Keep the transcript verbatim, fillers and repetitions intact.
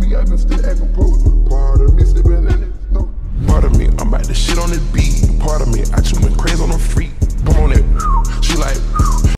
me, I been still acting post. Part of me still been in it. No. Part of me, I'm about to shit on this beat. Part of me, I just went crazy on the